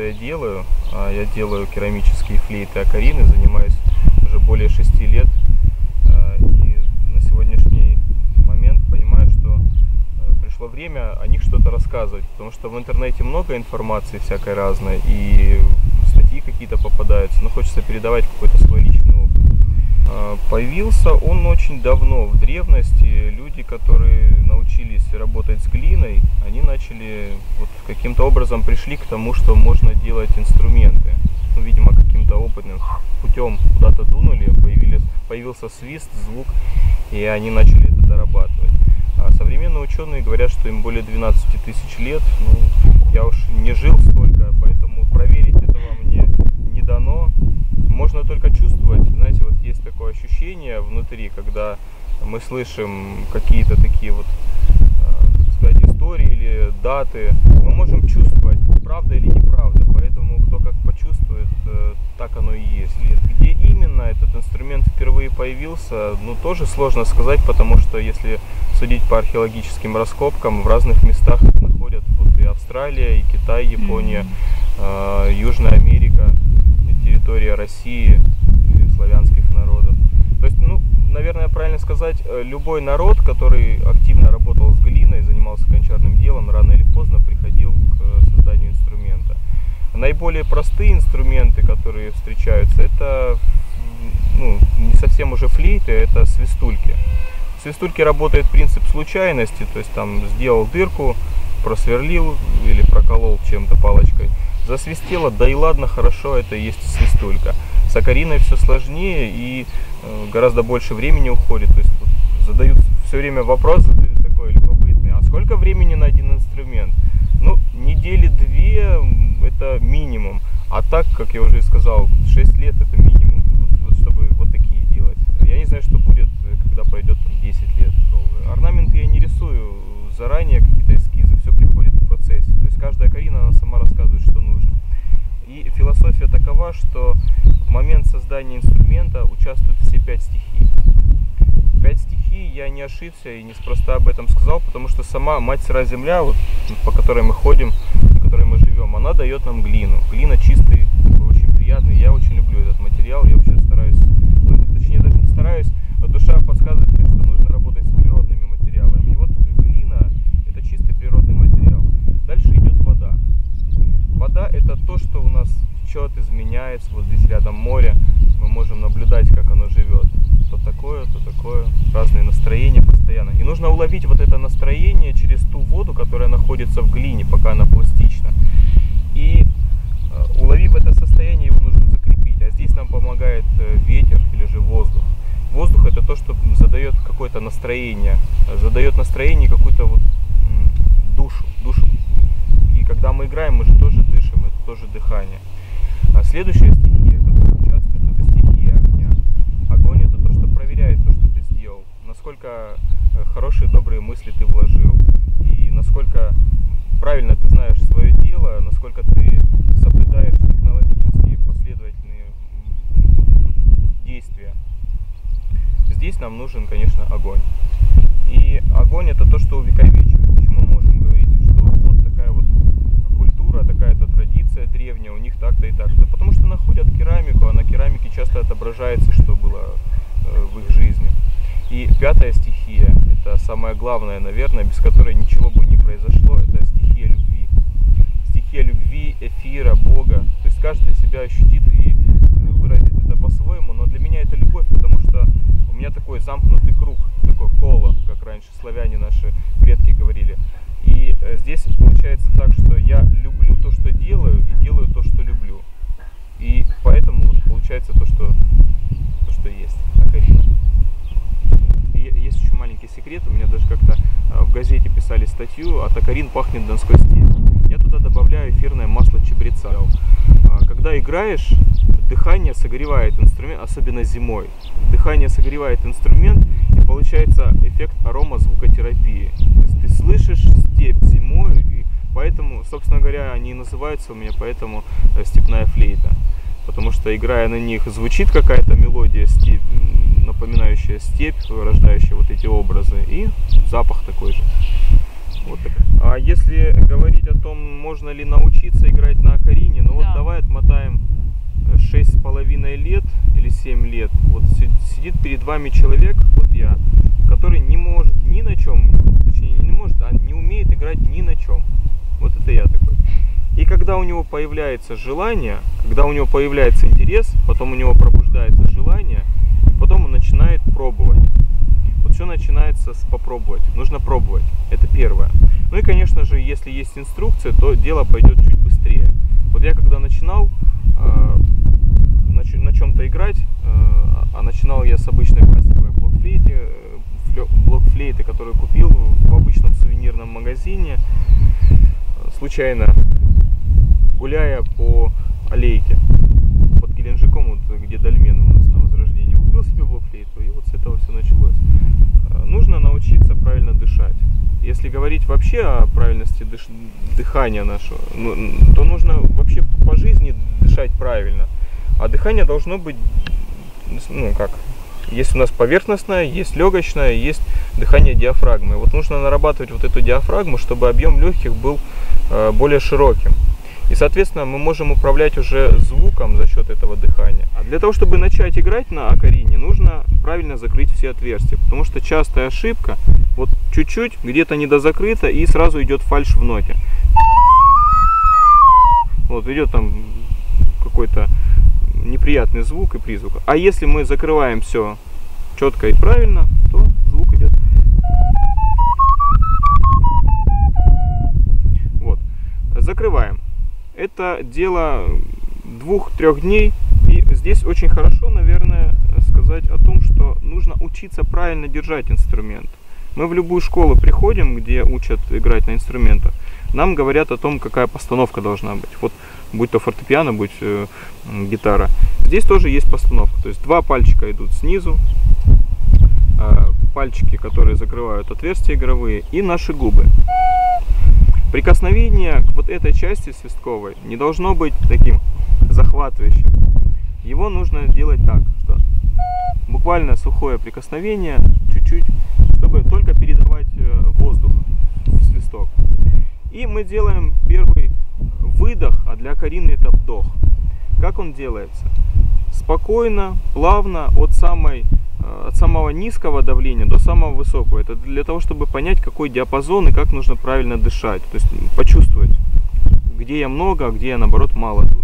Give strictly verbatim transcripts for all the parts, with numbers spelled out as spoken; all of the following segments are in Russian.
я делаю. Я делаю керамические флейты окарины, занимаюсь уже более шести лет. И на сегодняшний момент понимаю, что пришло время о них что-то рассказывать. Потому что в интернете много информации всякой разной, и статьи какие-то попадаются, но хочется передавать какой-то свой личный опыт. Появился он очень давно, в древности. Люди, которые научились работать с глиной, они начали, вот, каким-то образом пришли к тому, что можно делать инструменты. Ну, видимо, каким-то опытным путем куда-то дунули, появились, появился свист, звук, и они начали это дорабатывать. А современные ученые говорят, что им более двенадцати тысяч лет. Ну, я уж не жил столько, поэтому проверить этого мне не дано. Можно только чувствовать. Знаете, вот есть такое ощущение внутри, когда мы слышим какие-то такие вот, так сказать, истории или даты, мы можем чувствовать, правда или неправда. Поэтому кто как почувствует, так оно и есть. Где именно этот инструмент впервые появился, ну, тоже сложно сказать, потому что если судить по археологическим раскопкам, в разных местах находят вот и Австралия, и Китай, Япония, э, Южная Америка, территория России или славянских народов. То есть, ну, наверное, правильно сказать, любой народ, который активно работал с глиной, занимался гончарным делом, рано или поздно приходил к созданию инструмента. Наиболее простые инструменты, которые встречаются, это, ну, не совсем уже флейты, это свистульки. В свистульке работает принцип случайности, то есть там сделал дырку, просверлил или проколол чем-то палочкой, засвистело, да и ладно, хорошо, это и есть свистулька. С окариной все сложнее и э, гораздо больше времени уходит. То есть вот, задают все время вопрос, задают такой любопытный: а сколько времени на один инструмент? Ну, недели две это минимум. А так, как я уже сказал, шесть лет это минимум, вот, вот, чтобы вот такие делать. Я не знаю, что будет, когда пройдет там десять лет. Орнаменты я не рисую заранее, какие-то эскизы, все приходит в процессе. То есть каждая окарина, она сама рассказывает, что нужно. И философия такова, что в момент создания инструмента участвуют все пять стихий. Пять стихий, я не ошибся и неспроста об этом сказал, потому что сама мать сыра земля, вот, по которой мы ходим, по которой мы живем, она дает нам глину. Глина чистый, очень приятный. Я очень люблю этот материал, я вообще стараюсь, ну, точнее даже не стараюсь, а душа подсказывает мне, что нужно работать с природными материалами. И вот глина — это чистый природный материал. Дальше идет вода. Вода — это то, что у нас течет, изменяется. Вот здесь рядом море, мы можем наблюдать, как оно живет. То такое, то такое, разные настроения постоянно. И нужно уловить вот это настроение через ту воду, которая находится в глине, пока она пластична. И э, уловив это состояние, его нужно закрепить. А здесь нам помогает э, ветер или же воздух. Воздух — это то, что задает какое-то настроение, задает настроение какую-то вот м, душу, душу. И когда мы играем, мы же тоже дышим, это тоже дыхание. А следующая стихия, которая участвует, это стихия огня. Огонь — это то, что проверяет то, что ты сделал. Насколько хорошие, добрые мысли ты вложил. И насколько правильно ты знаешь свое дело, насколько ты соблюдаешь технологические последовательные действия. Здесь нам нужен, конечно, огонь. И огонь — это то, что увековечивает. Почему мы можем говорить, что вот такая вот культура, такая-то традиция древняя, у них так-то и так-то? Потому что находят керамику, а на керамике часто отображается, что было э, в их жизни. И пятая стихия, это самая главная, наверное, без которой ничего бы не произошло, это стихия любви. Стихия любви, эфира, Бога. То есть каждый для себя ощутит и выразит это по-своему, но для меня это любовь, потому что у меня такой замкнутый круг, такое коло, как раньше славяне наши предки говорили. И здесь получается так, что я люблю то, что делаю, и делаю то, что люблю. И поэтому вот получается то, что, то, что есть окарина. И есть еще маленький секрет, у меня даже как-то в газете писали статью: «От окарин пахнет донской степь». Я туда добавляю эфирное масло чабреца. Когда играешь, дыхание согревает инструмент, особенно зимой. Дыхание согревает инструмент, и получается эффект аромазвукотерапии. То есть ты слышишь степь зимой, и поэтому, собственно говоря, они и называются у меня поэтому степная флейта. Потому что, играя на них, звучит какая-то мелодия, степь, напоминающая степь, рождающая вот эти образы, и запах такой же. Вот такая. А если говорить о том, можно ли научиться играть на окарине, ну да. Вот давай отмотаем шесть с половиной лет или семь лет. Вот сидит перед вами человек, вот я, который не может ни на чем, точнее не может, а не умеет играть ни на чем. Вот это я такой. И когда у него появляется желание, когда у него появляется интерес, потом у него пробуждается желание, и потом он начинает пробовать. Вот все начинается с попробовать. Нужно пробовать. Это первое. Ну и, конечно же, если есть инструкция, то дело пойдет чуть быстрее. Вот я когда начинал э, на, на чем-то играть, э, а начинал я с обычной пластиковой блокфлейты, э, блокфлейты, которую купил в обычном сувенирном магазине, э, случайно гуляя по аллейке под Геленджиком, вот, где дольмены у нас на Возрождении. Купил себе блокфлейту, и вот с этого все началось. Нужно научиться правильно дышать. Если говорить вообще о правильности дыш... дыхания нашего, ну, то нужно вообще по жизни дышать правильно. А дыхание должно быть, ну как, есть у нас поверхностное, есть легочное, есть дыхание диафрагмы. Вот нужно нарабатывать вот эту диафрагму, чтобы объем легких был э, более широким. И, соответственно, мы можем управлять уже звуком за счет этого дыхания. А для того, чтобы начать играть на окарине, нужно правильно закрыть все отверстия. Потому что частая ошибка, вот чуть-чуть, где-то недозакрыто, и сразу идет фальшь в ноте. Вот идет там какой-то неприятный звук и призвук. А если мы закрываем все четко и правильно, то звук идет. Вот. Закрываем. Это дело двух-трех дней, и здесь очень хорошо, наверное, сказать о том, что нужно учиться правильно держать инструмент. Мы в любую школу приходим, где учат играть на инструментах, нам говорят о том, какая постановка должна быть. Вот, будь то фортепиано, будь э, гитара. Здесь тоже есть постановка, то есть два пальчика идут снизу, э, пальчики, которые закрывают отверстия игровые, и наши губы. Прикосновение к вот этой части свистковой не должно быть таким захватывающим. Его нужно делать так, что буквально сухое прикосновение, чуть-чуть, чтобы только передавать воздух в свисток. И мы делаем первый выдох, а для окарины это вдох. Как он делается? Спокойно, плавно, от самой от самого низкого давления до самого высокого. Это для того, чтобы понять, какой диапазон и как нужно правильно дышать. То есть почувствовать, где я много, а где я наоборот мало дую.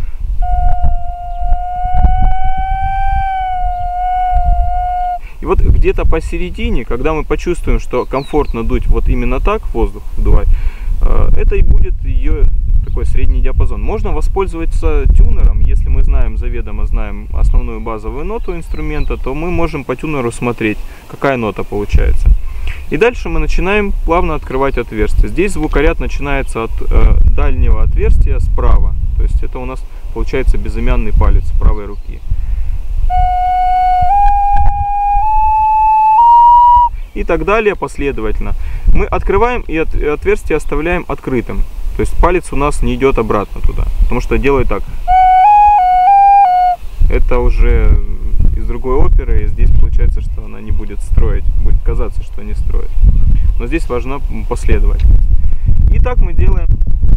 И вот где-то посередине, когда мы почувствуем, что комфортно дуть вот именно так, воздух вдувать, это и будет ее такой средний диапазон. Можно воспользоваться тюнером, если мы знаем, заведомо знаем основную базовую ноту инструмента, то мы можем по тюнеру смотреть, какая нота получается. И дальше мы начинаем плавно открывать отверстие. Здесь звукоряд начинается от э, дальнего отверстия справа, то есть это у нас получается безымянный палец правой руки. И так далее последовательно. Мы открываем и от, отверстие оставляем открытым. То есть палец у нас не идет обратно туда, потому что делает так. Это уже из другой оперы, и здесь получается, что она не будет строить, будет казаться, что не строит. Но здесь важна последовательность. И так мы делаем.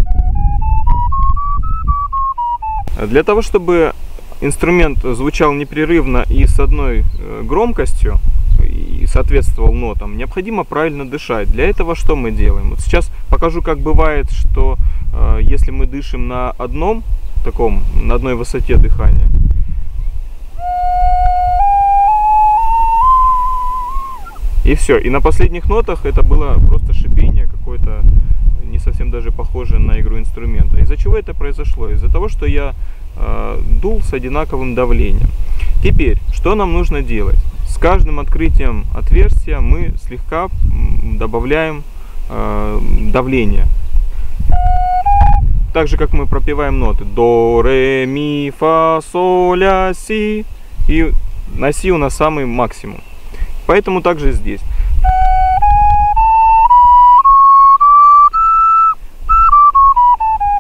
Для того, чтобы инструмент звучал непрерывно и с одной громкостью, и соответствовал нотам, необходимо правильно дышать. Для этого что мы делаем? Вот сейчас покажу, как бывает, что э, если мы дышим на одном таком, на одной высоте дыхания, и все. И на последних нотах это было просто шипение какое-то, не совсем даже похоже на игру инструмента. Из-за чего это произошло? Из-за того, что я э, дул с одинаковым давлением. Теперь, что нам нужно делать? С каждым открытием отверстия мы слегка добавляем э, давление. Так же, как мы пропеваем ноты. До, ре, ми, фа, соль, ля, си. И на си у нас самый максимум. Поэтому также здесь.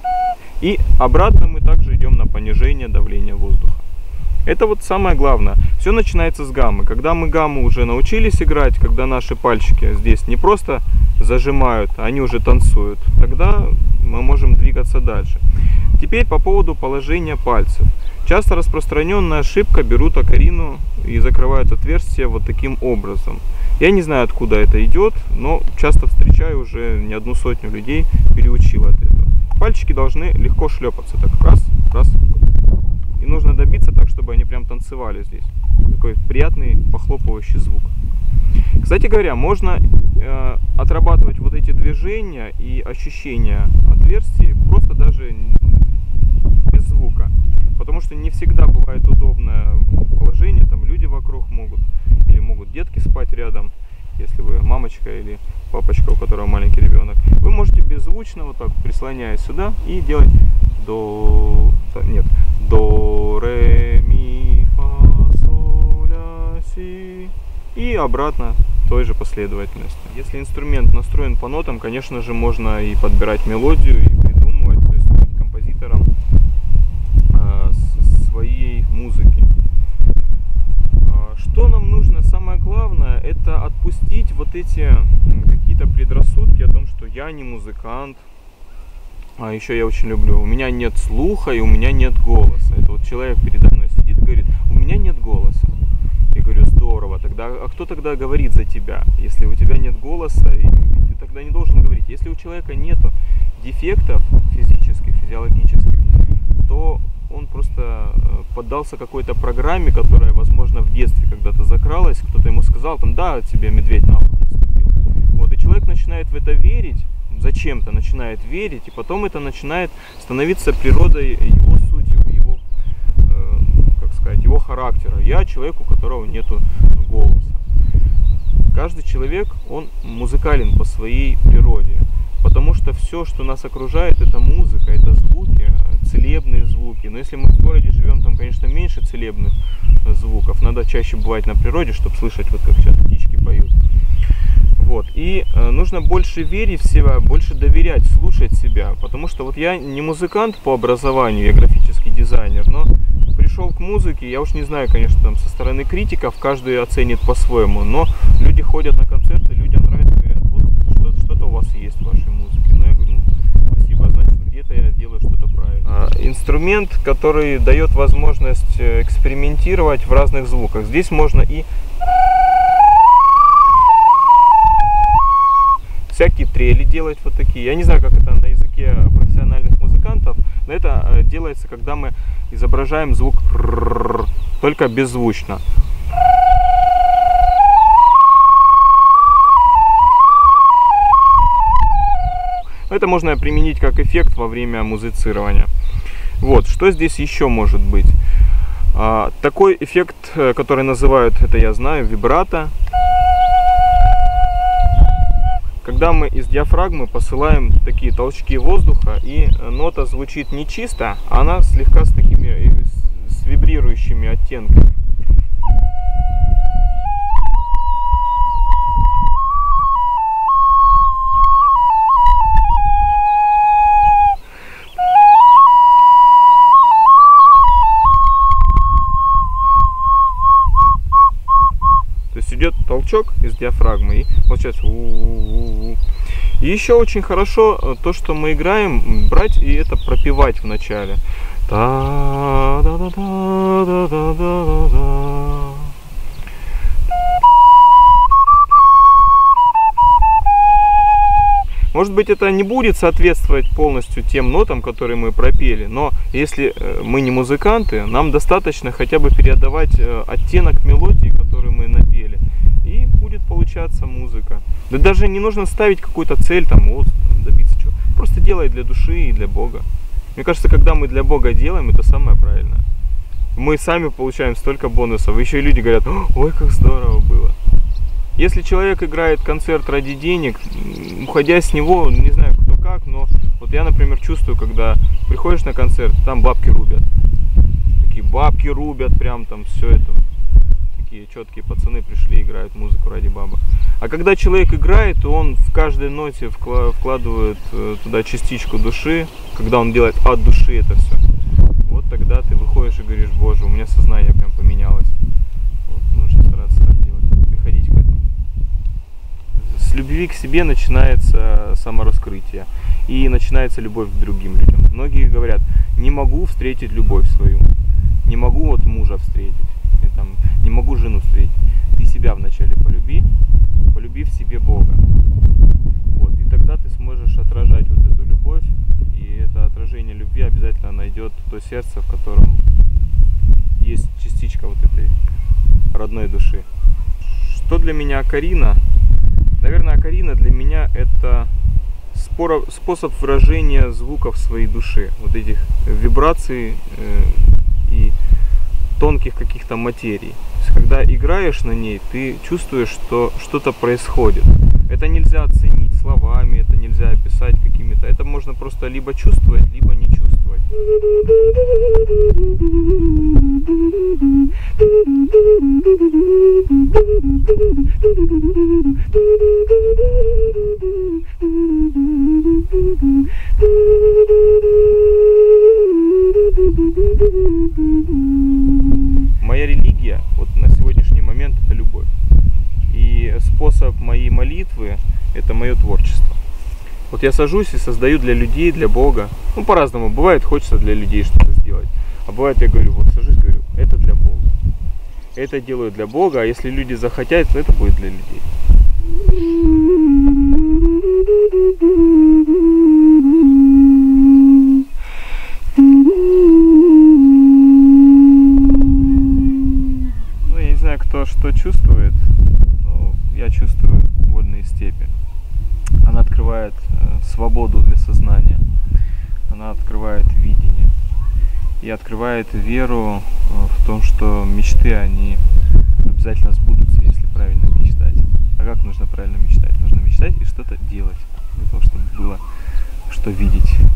И обратно мы также идем на понижение давления воздуха. Это вот самое главное. Все начинается с гаммы. Когда мы гамму уже научились играть, когда наши пальчики здесь не просто зажимают, а они уже танцуют, тогда мы можем двигаться дальше. Теперь по поводу положения пальцев. Часто распространенная ошибка: берут окарину и закрывают отверстие вот таким образом. Я не знаю, откуда это идет, но часто встречаю, уже не одну сотню людей переучил от этого. Пальчики должны легко шлепаться. Так, раз, раз. И нужно добиться так, чтобы они прям танцевали здесь. Такой приятный похлопывающий звук. Кстати говоря, можно э, отрабатывать вот эти движения и ощущения отверстий просто даже без звука. Потому что не всегда бывает удобное положение, там люди вокруг могут, или могут детки спать рядом, если вы мамочка или папочка, у которого маленький ребенок. Вы можете беззвучно вот так, прислоняясь сюда, и делать до, нет, до, ре, ми, фа, соль, ля, си, и обратно той же последовательности. Если инструмент настроен по нотам, конечно же, можно и подбирать мелодию, и придумывать, то есть быть композитором э, своей музыки. Что нам нужно? Самое главное — это отпустить вот эти какие-то предрассудки о том, что я не музыкант. А еще я очень люблю: у меня нет слуха и у меня нет голоса. Это вот человек передо мной сидит и говорит: у меня нет голоса. Я говорю: здорово, тогда, а кто тогда говорит за тебя? Если у тебя нет голоса, и ты тогда не должен говорить. Если у человека нету дефектов физических, физиологических, то он просто поддался какой-то программе, которая, возможно, в детстве когда-то закралась, кто-то ему сказал, там, да, тебе медведь на ухо наступил. Вот, и человек начинает в это верить, зачем-то начинает верить, и потом это начинает становиться природой его сути, его, э, как сказать, его характера. Я человек, у которого нету голоса. Каждый человек, он музыкален по своей природе. Потому что все, что нас окружает, это музыка, это звуки, целебные звуки. Но если мы в городе живем, там, конечно, меньше целебных звуков. Надо чаще бывать на природе, чтобы слышать, вот как сейчас птички поют. Вот. И э, нужно больше верить в себя, больше доверять, слушать себя. Потому что вот я не музыкант по образованию, я графический дизайнер, но пришел к музыке, я уж не знаю, конечно, там со стороны критиков, каждый оценит по-своему, но люди ходят на концерты, людям нравится, говорят: вот что-то у вас есть в вашей музыке. Ну, я говорю: ну, спасибо, значит, где-то я делаю что-то правильно. А, инструмент, который дает возможность экспериментировать в разных звуках. Здесь можно и всякие трели делать вот такие. Я не знаю, как это на языке профессиональных музыкантов, но это делается, когда мы изображаем звук р, только беззвучно. Это можно применить как эффект во время музицирования. Вот, что здесь еще может быть? А, такой эффект, который называют, это я знаю, вибрато. Когда мы из диафрагмы посылаем такие толчки воздуха, и нота звучит не чисто, а она слегка с такими с вибрирующими оттенками. Идет толчок из диафрагмы, и получается у-у-у-у. И еще очень хорошо то, что мы играем, брать и это пропевать в начале. Может быть, это не будет соответствовать полностью тем нотам, которые мы пропели, но если мы не музыканты, нам достаточно хотя бы передавать оттенок мелодии, которую мы напели, и будет получаться музыка. Да даже не нужно ставить какую-то цель, там, вот, добиться чего. Просто делай для души и для Бога. Мне кажется, когда мы для Бога делаем, это самое правильное. Мы сами получаем столько бонусов, еще и люди говорят: ой, как здорово было. Если человек играет концерт ради денег, уходя с него, не знаю кто как, но вот я, например, чувствую, когда приходишь на концерт, там бабки рубят. Такие бабки рубят, прям там все это. Такие четкие пацаны пришли, играют музыку ради бабок. А когда человек играет, то он в каждой ноте вкладывает туда частичку души, когда он делает от души это все. Вот тогда ты выходишь и говоришь: боже, у меня сознание прям поменялось. любви к себе начинается самораскрытие и начинается любовь к другим людям. Многие говорят, не могу встретить любовь свою, не могу вот мужа встретить, и, там, не могу жену встретить. Ты себя вначале полюби, полюби в себе Бога. Вот, и тогда ты сможешь отражать вот эту любовь, и это отражение любви обязательно найдет то сердце, в котором есть частичка вот этой родной души. Что для меня Окарина? Наверное, Окарина для меня это способ выражения звуков своей души, вот этих вибраций э, и тонких каких-то материй. То есть, когда играешь на ней, ты чувствуешь, что что-то происходит. Это нельзя оценить словами, это нельзя описать какими-то. Это можно просто либо чувствовать, либо не чувствовать. Моя религия вот на сегодняшний момент это любовь. И способ моей молитвы это мое творчество. Вот я сажусь и создаю для людей, для Бога. Ну по-разному. Бывает хочется для людей что-то сделать. А бывает я говорю, вот сажусь, говорю, это для Бога. Это делаю для Бога, а если люди захотят, то это будет для людей. Ну, я не знаю, кто что чувствует, но я чувствую вольные степи. Она открывает э, свободу для сознания, она открывает видение и открывает веру э, в том, что мечты, они обязательно сбудутся, если правильно мечтать. А как нужно правильно мечтать? Нужно мечтать и что-то делать, для того, чтобы было что видеть.